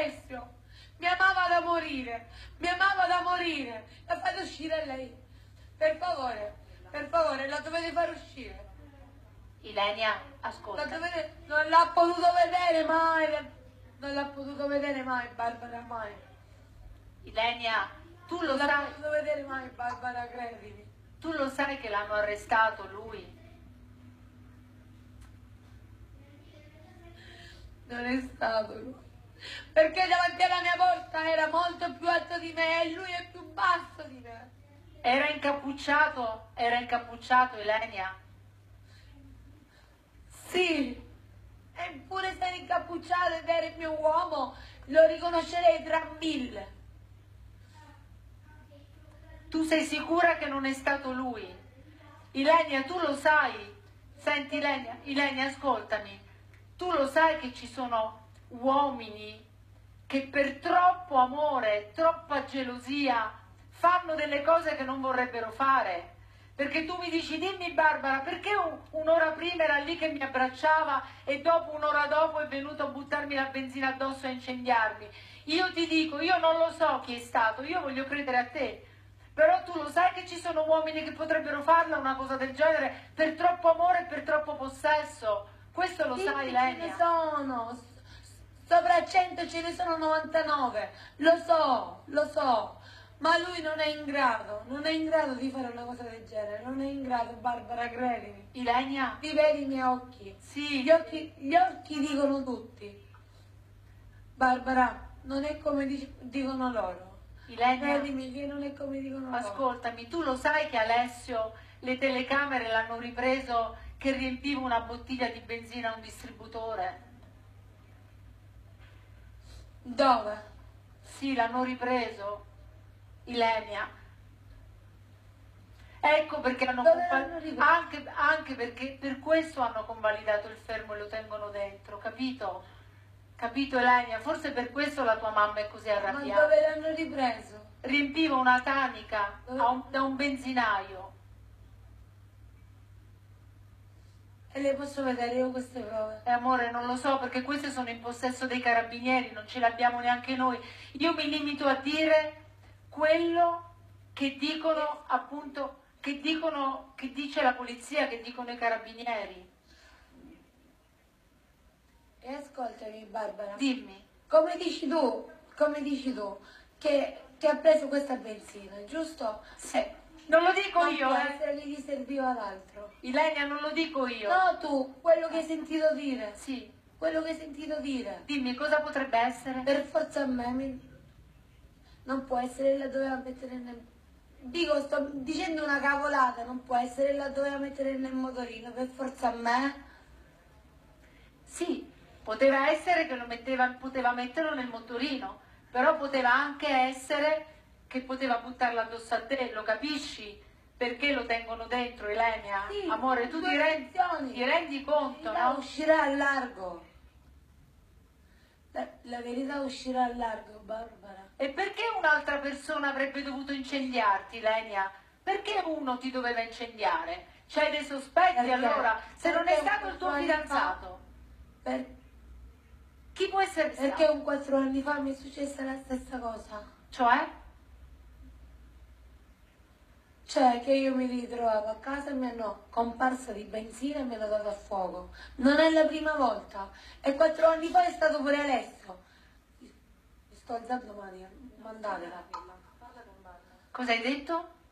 Alessio. Mi amava da morire, mi amava da morire. La fate uscire lei. Per favore, la dovete far uscire. Ilenia, ascolta. Non l'ha potuto vedere mai. Non l'ha potuto vedere mai, Barbara, mai. Ilenia, tu lo sai. Non l'ha potuto vedere mai, Barbara, credimi. Tu lo sai che l'hanno arrestato lui? Non è stato lui. Perché davanti alla mia porta era molto più alto di me e lui è più basso di me. Era incappucciato, Ilenia? Sì, eppure se era incappucciato ed era il mio uomo, lo riconoscerei tra 1000. Tu sei sicura che non è stato lui? Ilenia, tu lo sai? Senti Ilenia, ascoltami. Tu lo sai che ci sono uomini che per troppo amore, troppa gelosia, fanno delle cose che non vorrebbero fare? Perché tu mi dici, dimmi Barbara, perché un'ora prima era lì che mi abbracciava e dopo, un'ora dopo, è venuto a buttarmi la benzina addosso e a incendiarmi? Io ti dico, io non lo so chi è stato, io voglio credere a te. Però tu lo sai che ci sono uomini che potrebbero farla una cosa del genere per troppo amore e per troppo possesso? Questo lo sai, Ilenia? Ce ne sono, sopra 100 ce ne sono 99, lo so, ma lui non è in grado di fare una cosa del genere, non è in grado, Barbara, credimi. Ilenia? Ti vedi i miei occhi? Sì. Gli occhi dicono tutti. Barbara, non è come dicono loro. Ilenia, credimi che non è come dicono loro. Ascoltami, tu lo sai che Alessio le telecamere l'hanno ripreso che riempiva una bottiglia di benzina a un distributore? Dove? Sì, l'hanno ripreso, Ilenia. Ecco perché hanno anche perché per questo hanno convalidato il fermo e lo tengono dentro, capito? Capito, Ilenia? Forse per questo la tua mamma è così arrabbiata. Ma dove l'hanno ripreso? Riempiva una tanica da un benzinaio. E le posso vedere io queste prove? Amore, non lo so, perché queste sono in possesso dei carabinieri, non ce le abbiamo neanche noi. Io mi limito a dire quello che dicono, appunto, che dice la polizia, che dicono i carabinieri. E ascoltami, Barbara. Dimmi. Come dici tu, che ha preso questa benzina, giusto? Sì. Non lo dico io, Gli serviva l'altro. Ilenia, non lo dico io. No, tu, quello che hai sentito dire. Sì. Quello che hai sentito dire. Dimmi, cosa potrebbe essere? Per forza a me, non può essere la doveva mettere nel... Dico, sto dicendo una cavolata, non può essere la doveva mettere nel motorino, per forza a me. Sì, poteva essere che poteva metterlo nel motorino, però poteva anche essere che poteva buttarla addosso a te, lo capisci? Perché lo tengono dentro, Ilenia? Sì, amore, tu ti rendi conto, no? Uscirà al largo. La verità uscirà al largo, Barbara. E perché un'altra persona avrebbe dovuto incendiarti, Ilenia? Perché uno ti doveva incendiare? C'hai dei sospetti allora? Se non è stato il tuo fidanzato? Chi può essere stato? Perché 4 anni fa mi è successa la stessa cosa. Cioè? Cioè che io mi ritrovavo a casa e mi hanno comparsa di benzina e mi hanno dato a fuoco. Non è la prima volta. E 4 anni fa è stato pure Alessio. Mi sto alzando domani, mandatela. Cosa hai detto?